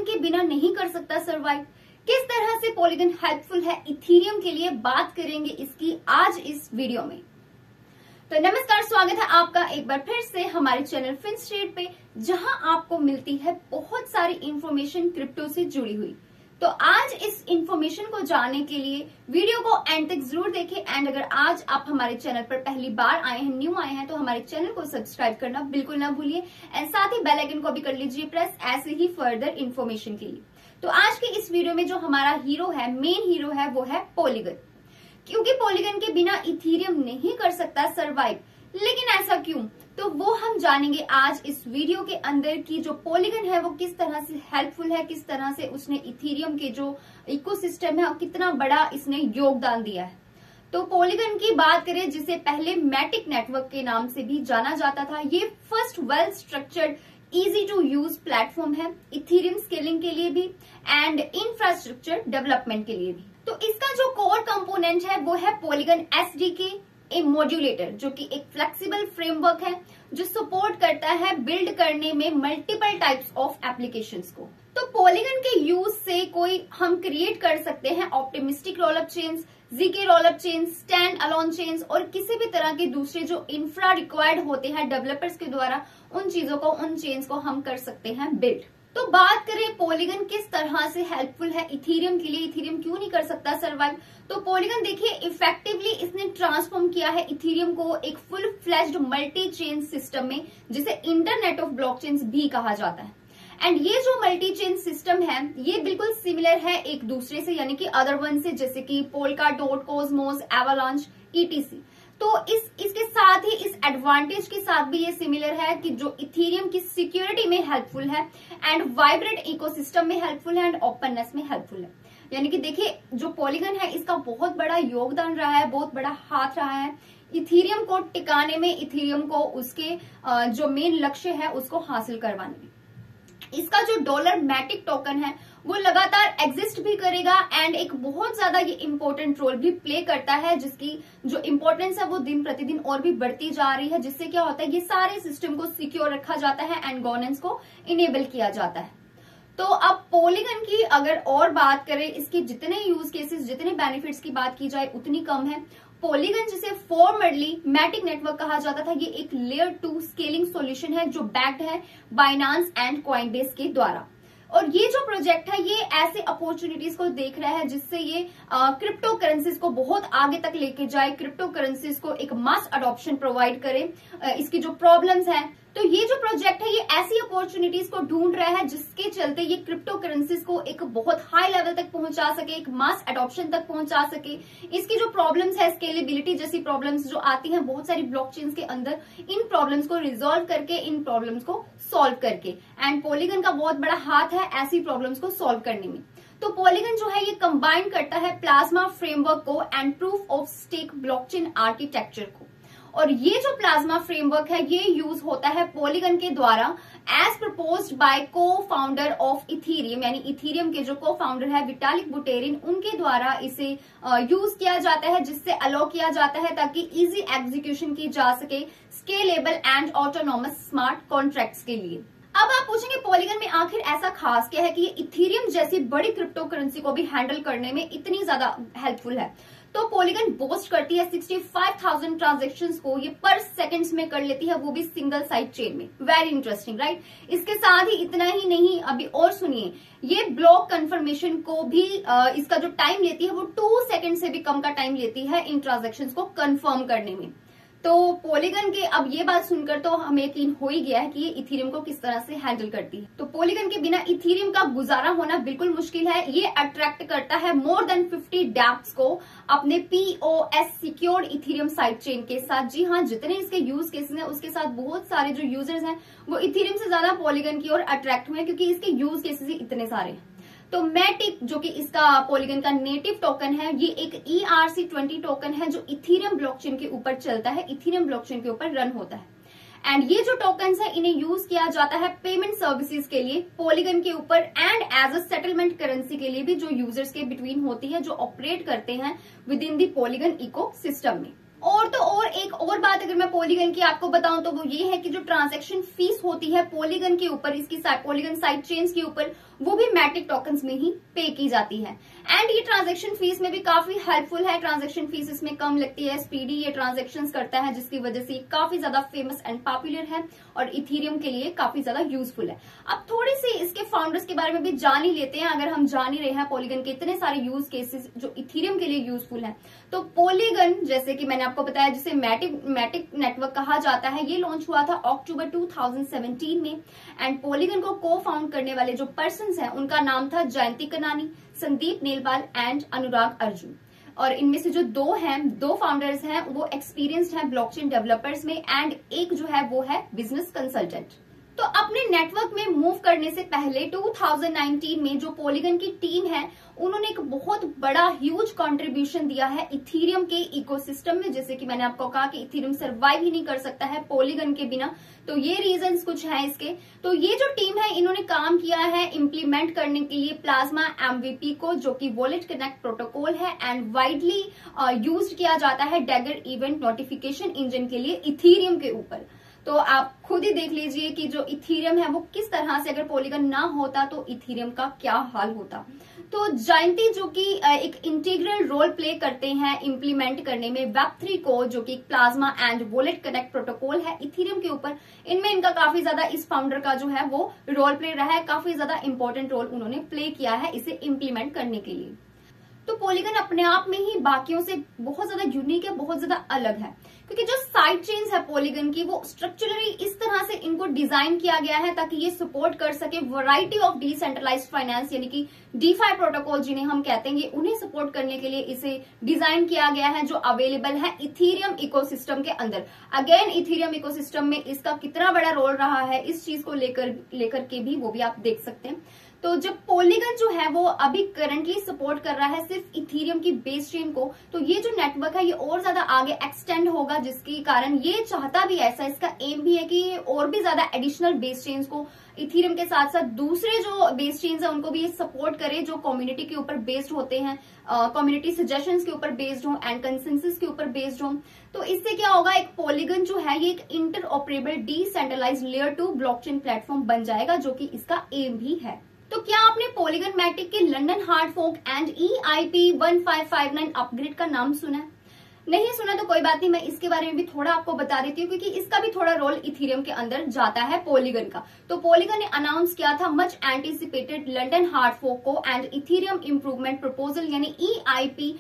Polygon के बिना नहीं कर सकता सरवाइव। किस तरह से पॉलीगन हेल्पफुल है इथेरियम के लिए, बात करेंगे इसकी आज इस वीडियो में। तो नमस्कार, स्वागत है आपका एक बार फिर से हमारे चैनल फिनस्ट्रीट पे, जहां आपको मिलती है बहुत सारी इंफॉर्मेशन क्रिप्टो से जुड़ी हुई। तो आज इस इंफॉर्मेशन को जानने के लिए वीडियो को एंड तक जरूर देखें। एंड अगर आज आप हमारे चैनल पर पहली बार आए हैं, न्यू आए हैं, तो हमारे चैनल को सब्सक्राइब करना बिल्कुल ना भूलिए एंड साथ ही बेल आइकन को भी कर लीजिए प्रेस, ऐसे ही फर्दर इंफॉर्मेशन के लिए। तो आज के इस वीडियो में जो हमारा हीरो है, मेन हीरो है, वो है पॉलीगन। क्योंकि पॉलीगन के बिना इथेरियम नहीं कर सकता सरवाइव। लेकिन ऐसा क्यों, तो वो हम जानेंगे आज इस वीडियो के अंदर कि जो पॉलीगन है वो किस तरह से हेल्पफुल है, किस तरह से उसने इथेरियम के जो इकोसिस्टम है कितना बड़ा इसने योगदान दिया है। तो पॉलीगन की बात करें, जिसे पहले मैटिक नेटवर्क के नाम से भी जाना जाता था, ये first well structured easy to use platform है इथेरियम स्केलिंग के लिए भी एंड इंफ्रास्ट्रक्चर डेवलपमेंट के लिए भी। तो इसका जो कोर कंपोनेंट है वो है पॉलीगन एसडीके, ए मॉड्यूलेटर, जो कि एक फ्लेक्सिबल फ्रेमवर्क है जो सपोर्ट करता है बिल्ड करने में मल्टीपल टाइप्स ऑफ एप्लीकेशंस को। तो पॉलीगन के यूज से कोई हम क्रिएट कर सकते हैं optimistic rollup chains, ZK rollup chains, stand alone chains और किसी भी तरह के दूसरे जो इंफ्रा रिक्वायर्ड होते हैं डेवलपर्स के द्वारा, उन चीजों को, उन चेन्स को हम कर सकते हैं बिल्ड। तो बात करें पॉलीगन किस तरह से हेल्पफुल है इथेरियम के लिए, इथेरियम क्यों नहीं कर सकता सरवाइव। तो पॉलीगन देखिए इफेक्टिवली इसने ट्रांसफॉर्म किया है इथेरियम को एक full fledged multi chain system में, जिसे इंटरनेट ऑफ ब्लॉकचेन्स भी कहा जाता है। एंड ये जो मल्टी चेन सिस्टम है ये बिल्कुल सिमिलर है एक दूसरे से, यानी कि अदर वन से, जैसे कि पोल्काडॉट, कोस्मोस, एवालांच, ईटीसी। तो इसके साथ ही इस एडवांटेज के साथ भी ये सिमिलर है कि जो इथेरियम की सिक्योरिटी में हेल्पफुल है एंड वाइब्रेंट इकोसिस्टम में हेल्पफुल है एंड ओपननेस में हेल्पफुल है। यानी कि देखिए जो पॉलीगन है इसका बहुत बड़ा योगदान रहा है, बहुत बड़ा हाथ रहा है इथेरियम को टिकाने में, इथेरियम को उसके जो मेन लक्ष्य है उसको हासिल करवाने में। इसका जो डॉलर मैटिक टोकन है वो लगातार एग्जिस्ट भी करेगा एंड एक बहुत ज्यादा ये इंपॉर्टेंट रोल भी प्ले करता है, जिसकी जो इंपॉर्टेंस है वो दिन प्रतिदिन और भी बढ़ती जा रही है। जिससे क्या होता है, ये सारे सिस्टम को सिक्योर रखा जाता है एंड गवर्नेंस को इनेबल किया जाता है। तो अब पॉलीगन की अगर और बात करें, इसके जितने यूज केसेस, जितने बेनिफिट्स की बात की जाए उतनी कम है। पॉलीगन जिसे फॉर्मरली मैटिक नेटवर्क कहा जाता था, ये एक लेयर 2 स्केलिंग सॉल्यूशन है जो बैक्ड है बाइनांस एंड कॉइनबेस के द्वारा। और ये जो प्रोजेक्ट है ये ऐसे अपॉर्चुनिटीज को देख रहा है जिससे ये क्रिप्टो करेंसीज को बहुत आगे तक लेके जाए, क्रिप्टो करेंसीज को एक मास अडॉप्शन प्रोवाइड करे। इसकी जो प्रॉब्लम्स हैं, तो ये जो प्रोजेक्ट है ये ऐसी अपॉर्चुनिटीज को ढूंढ रहा है जिसके चलते ये क्रिप्टो करेंसीज को एक बहुत हाई लेवल तक पहुंचा सके, एक मास एडॉप्शन तक पहुंचा सके। इसकी जो प्रॉब्लम्स है, स्केलेबिलिटी जैसी प्रॉब्लम्स जो आती हैं बहुत सारी ब्लॉकचेन्स के अंदर, इन प्रॉब्लम्स को रिजॉल्व करके, इन प्रॉब्लम्स को सॉल्व करके, एंड पॉलीगन का बहुत बड़ा हाथ है ऐसी प्रॉब्लम्स को सॉल्व करने में। तो पॉलीगन जो है ये कंबाइन करता है प्लाज्मा फ्रेमवर्क को and proof of stake blockchain architecture को। और ये जो प्लाज्मा फ्रेमवर्क है ये यूज होता है पॉलीगन के द्वारा as proposed by co founder of Ethereum, यानी इथेरियम के जो को फाउंडर है विटालिक बुटेरिन, उनके द्वारा इसे यूज किया जाता है, जिससे अलाउ किया जाता है ताकि इजी एग्जीक्यूशन की जा सके scalable and autonomous smart contracts के लिए। अब आप पूछेंगे पॉलीगन में आखिर ऐसा खास क्या है कि ये इथेरियम जैसी बड़ी क्रिप्टो करेंसी को भी हैंडल करने में इतनी ज्यादा हेल्पफुल है। तो पॉलीगन बोस्ट करती है 65,000 ट्रांजेक्शंस को ये पर सेकंड्स में कर लेती है, वो भी सिंगल साइड चेन में। Very interesting, right. इसके साथ ही इतना ही नहीं, अभी और सुनिए, ये ब्लॉक कंफर्मेशन को भी इसका जो टाइम लेती है वो 2 सेकंड से भी कम का टाइम लेती है इन ट्रांजेक्शंस को कंफर्म करने में। तो पॉलीगन के अब ये बात सुनकर तो हमें यकीन हो ही गया है कि ये इथेरियम को किस तरह से हैंडल करती है। तो पॉलीगन के बिना इथेरियम का गुजारा होना बिल्कुल मुश्किल है। ये अट्रैक्ट करता है मोर देन 50 डैप्स को अपने POS secured Ethereum side chain के साथ। जी हाँ, जितने इसके यूज केसेस हैं उसके साथ बहुत सारे जो यूजर्स हैं वो इथेरियम से ज्यादा पॉलीगन की ओर अट्रैक्ट हुए हैं, क्योंकि इसके यूज केसेस ही इतने सारे हैं। तो मैटिक जो कि इसका पॉलीगन का नेटिव टोकन है, ये एक ERC20 टोकन है जो इथेरियम ब्लॉकचेन के ऊपर चलता है, इथेरियम ब्लॉकचेन के ऊपर रन होता है। एंड ये जो टोकन्स है इन्हें यूज किया जाता है पेमेंट सर्विसेज के लिए पॉलीगन के ऊपर and as a settlement currency के लिए भी, जो यूजर्स के बिटवीन होती है, जो ऑपरेट करते हैं within the Polygon ecosystem में। और तो और एक और बात अगर मैं पॉलीगन की आपको बताऊं तो वो ये है कि जो ट्रांजैक्शन फीस होती है पॉलीगन के ऊपर, इसकी पॉलीगन साइड चेन्स के ऊपर, वो भी मैटिक टोकन्स में ही पे की जाती है। एंड ये ट्रांजैक्शन फीस में भी काफी हेल्पफुल है। ट्रांजैक्शन फीस इसमें कम लगती है, स्पीडी ये ट्रांजैक्शंस करता है, जिसकी वजह से काफी ज्यादा फेमस एंड पॉपुलर है और इथीरियम के लिए काफी ज्यादा यूजफुल है। अब थोड़ी सी इसके फाउंडर्स के बारे में भी जान ही लेते हैं। अगर हम जान ही रहे हैं पॉलीगन के इतने सारे यूज केसेस जो इथीरियम के लिए यूजफुल है, तो पॉलीगन जैसे कि मैंने आपको बताया जिसे मैटिक नेटवर्क कहा जाता है, ये लॉन्च हुआ था अक्टूबर 2017 में। एंड पॉलीगन को को फाउंड करने वाले जो पर्सन हैं उनका नाम था जयंती कनानी, संदीप नेलवाल एंड अनुराग अर्जुन। और इनमें से जो दो फाउंडर्स हैं वो एक्सपीरियंस्ड हैं ब्लॉकचेन डेवलपर्स में, एंड एक जो है वो है बिजनेस कंसल्टेंट। तो अपने नेटवर्क में मूव करने से पहले 2019 में जो पॉलीगन की टीम है उन्होंने एक बहुत बड़ा ह्यूज कंट्रीब्यूशन दिया है इथीरियम के इकोसिस्टम में। जैसे कि मैंने आपको कहा कि इथीरियम सर्वाइव ही नहीं कर सकता है पॉलीगन के बिना, तो ये रीजंस कुछ हैं इसके। तो ये जो टीम है इन्होंने काम किया है इम्प्लीमेंट करने के लिए प्लाज्मा MVP को, जो कि वॉलेट कनेक्ट प्रोटोकॉल है एंड वाइडली यूज किया जाता है डैगर इवेंट नोटिफिकेशन इंजन के लिए इथीरियम के ऊपर। तो आप खुद ही देख लीजिए कि जो इथीरियम है वो किस तरह से, अगर पॉलीगन ना होता तो इथीरियम का क्या हाल होता। तो जयंती जो कि एक इंटीग्रल रोल प्ले करते हैं इम्प्लीमेंट करने में Web3 को, जो कि plasma and wallet connect protocol है इथीरियम के ऊपर, इनमें इनका काफी ज्यादा इस फाउंडर का जो है वो रोल प्ले रहा है, काफी ज्यादा इंपॉर्टेंट रोल उन्होंने प्ले किया है इसे इम्प्लीमेंट करने के लिए। तो पॉलीगन अपने आप में ही बाकियों से बहुत ज्यादा यूनिक है, बहुत ज्यादा अलग है, क्योंकि जो साइड चेन्स है पॉलीगन की वो स्ट्रक्चरली इस तरह से इनको डिजाइन किया गया है ताकि ये सपोर्ट कर सके वैरायटी ऑफ डिसेंट्रलाइज्ड फाइनेंस, यानी कि डीफाई प्रोटोकॉल जिन्हें हम कहते हैं, उन्हें सपोर्ट करने के लिए इसे डिजाइन किया गया है जो अवेलेबल है इथीरियम इकोसिस्टम के अंदर। अगेन इथीरियम इकोसिस्टम में इसका कितना बड़ा रोल रहा है इस चीज को लेकर के भी वो भी आप देख सकते हैं। तो जब पॉलीगन जो है वो अभी करंटली सपोर्ट कर रहा है सिर्फ इथीरियम की बेस चेन को, तो ये जो नेटवर्क है ये और ज्यादा आगे एक्सटेंड होगा, जिसके कारण ये चाहता भी ऐसा, इसका एम भी है कि ये और भी ज्यादा एडिशनल बेस चेन्स को इथीरियम के साथ साथ दूसरे जो बेस चेन्स है उनको भी ये सपोर्ट करे जो कम्युनिटी के ऊपर बेस्ड होते हैं, कम्युनिटी सजेशंस के ऊपर बेस्ड हो एंड कंसेंसस के ऊपर बेस्ड हो। तो इससे क्या होगा, एक पॉलीगन जो है ये एक interoperable decentralised layer 2 blockchain platform बन जाएगा, जो कि इसका एम भी है। तो क्या आपने पॉलीगन मैटिक के London hard fork and EIP 1559 upgrade का नाम सुना है? नहीं सुना तो कोई बात नहीं, मैं इसके बारे में भी थोड़ा आपको बता देती हूँ, क्योंकि इसका भी थोड़ा रोल इथीरियम के अंदर जाता है पॉलीगन का। तो पॉलीगन ने अनाउंस किया था much anticipated London hard fork को एंड इथीरियम इंप्रूवमेंट प्रपोजल यानी EIP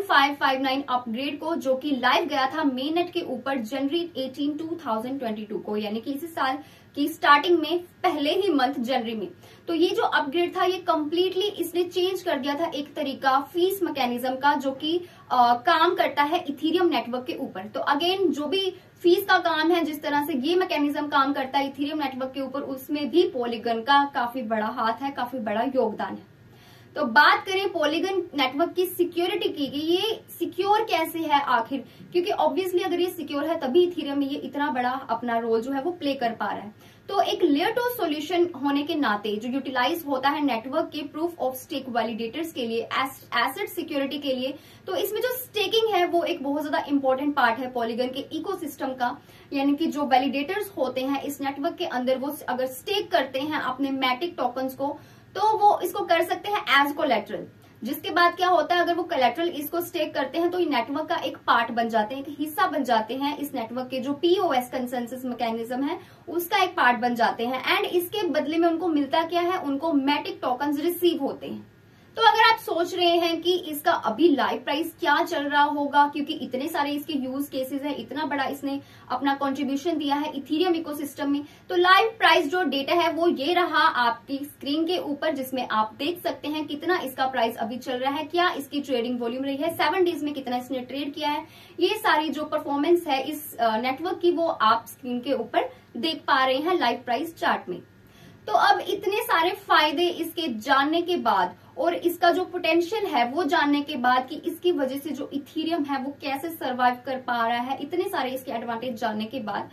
1559 अपग्रेड को, जो कि लाइव गया था मेननेट के ऊपर जनवरी 18, 2022 को, यानी कि इसी साल की स्टार्टिंग में पहले ही मंथ जनवरी में। तो ये जो अपग्रेड था ये कंप्लीटली इसने चेंज कर दिया था एक तरीका फीस मैकेनिज्म का, जो कि काम करता है इथीरियम नेटवर्क के ऊपर। तो अगेन जो भी फीस का काम है, जिस तरह से ये मैकेनिज्म काम करता है इथीरियम नेटवर्क के ऊपर, उसमें भी पॉलीगन का काफी बड़ा हाथ है, काफी बड़ा योगदान है। तो बात करें पॉलीगन नेटवर्क की सिक्योरिटी की, ये सिक्योर कैसे है आखिर, क्योंकि ऑब्वियसली अगर ये सिक्योर है तभी इथीरियम में ये इतना बड़ा अपना रोल जो है वो प्ले कर पा रहा है। तो एक लेयर 2 सॉल्यूशन होने के नाते जो यूटिलाइज होता है नेटवर्क के प्रूफ ऑफ स्टेक वैलिडेटर्स के लिए, एसेट सिक्योरिटी के लिए, तो इसमें जो स्टेकिंग है वो एक बहुत ज्यादा इंपॉर्टेंट पार्ट है पॉलीगन के इकोसिस्टम का। यानी कि जो वैलिडेटर्स होते हैं इस नेटवर्क के अंदर, वो अगर स्टेक करते हैं अपने मैटिक टोकन्स को, तो वो इसको कर सकते हैं एज कोलैटरल। जिसके बाद क्या होता है, अगर वो कोलैटरल इसको स्टेक करते हैं तो ये नेटवर्क का एक पार्ट बन जाते हैं, एक हिस्सा बन जाते हैं, इस नेटवर्क के जो POS कंसेंसस मैकेनिज्म है उसका एक पार्ट बन जाते हैं। एंड इसके बदले में उनको मिलता क्या है, उनको मैटिक टोकन्स रिसीव होते हैं। तो अगर आप सोच रहे हैं कि इसका अभी लाइव प्राइस क्या चल रहा होगा, क्योंकि इतने सारे इसके यूज केसेस हैं, इतना बड़ा इसने अपना कंट्रीब्यूशन दिया है इथीरियम इकोसिस्टम में, तो लाइव प्राइस जो डेटा है वो ये रहा आपकी स्क्रीन के ऊपर, जिसमें आप देख सकते हैं कितना इसका प्राइस अभी चल रहा है, क्या इसकी ट्रेडिंग वॉल्यूम रही है, 7 डेज में कितना इसने ट्रेड किया है। ये सारी जो परफॉर्मेंस है इस नेटवर्क की वो आप स्क्रीन के ऊपर देख पा रहे हैं लाइव प्राइस चार्ट में। तो अब इतने सारे फायदे इसके जानने के बाद और इसका जो पोटेंशियल है वो जानने के बाद कि इसकी वजह से जो इथीरियम है वो कैसे सरवाइव कर पा रहा है, इतने सारे इसके एडवांटेज जानने के बाद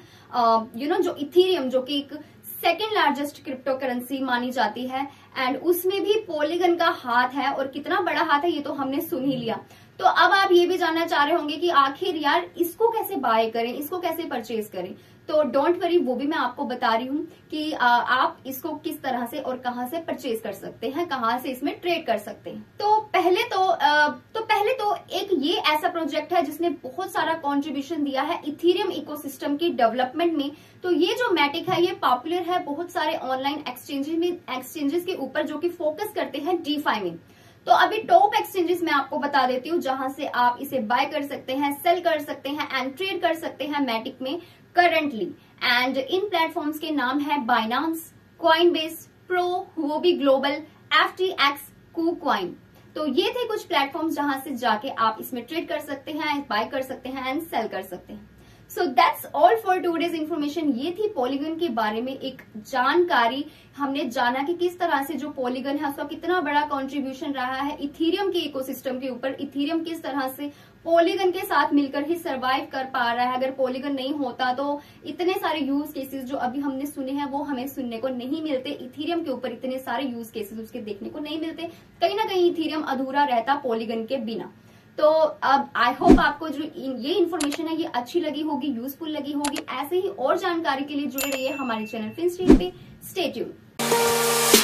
जो इथीरियम जो कि एक सेकेंड लार्जेस्ट क्रिप्टो करेंसी मानी जाती है एंड उसमें भी पॉलीगन का हाथ है, और कितना बड़ा हाथ है ये तो हमने सुन ही लिया। तो अब आप ये भी जानना चाह रहे होंगे कि आखिर यार इसको कैसे बाय करें, इसको कैसे परचेज करें। तो डोंट वरी, वो भी मैं आपको बता रही हूँ कि आप इसको किस तरह से और कहां से परचेज कर सकते हैं, कहां से इसमें ट्रेड कर सकते हैं। तो पहले तो एक ये ऐसा प्रोजेक्ट है जिसने बहुत सारा कंट्रीब्यूशन दिया है इथेरियम इकोसिस्टम की डेवलपमेंट में। तो ये जो मैटिक है ये पॉपुलर है बहुत सारे ऑनलाइन एक्सचेंजेस के ऊपर जो कि फोकस करते हैं डीफाई में। तो अभी टॉप एक्सचेंजेस मैं आपको बता देती हूँ जहां से आप इसे बाय कर सकते हैं, सेल कर सकते हैं एंड ट्रेड कर सकते हैं मैटिक में करंटली। एंड इन प्लेटफॉर्म्स के नाम है Binance, Coinbase, Pro, Huobi Global, FTX, KuCoin। तो ये थे कुछ प्लेटफॉर्म्स जहां से जाके आप इसमें ट्रेड कर सकते हैं, बाय कर सकते हैं एंड सेल कर सकते हैं। So that's all for today's information. ये थी पॉलीगन के बारे में एक जानकारी। हमने जाना कि किस तरह से जो पॉलीगन है उसका कितना बड़ा कंट्रीब्यूशन रहा है इथेरियम के इकोसिस्टम के ऊपर। इथेरियम किस तरह से पॉलीगन के साथ मिलकर ही सरवाइव कर पा रहा है। अगर पॉलीगन नहीं होता तो इतने सारे यूज केसेस जो अभी हमने सुने हैं वो हमें सुनने को नहीं मिलते। इथेरियम के ऊपर इतने सारे यूज केसेस उसके देखने को नहीं मिलते। कहीं ना कहीं इथेरियम अधूरा रहता पॉलीगन के बिना। तो अब आई होप आपको जो ये इन्फॉर्मेशन है ये अच्छी लगी होगी, यूजफुल लगी होगी। ऐसे ही और जानकारी के लिए जुड़े रहिए हमारे चैनल फिनस्ट्रीट पे। Stay tuned.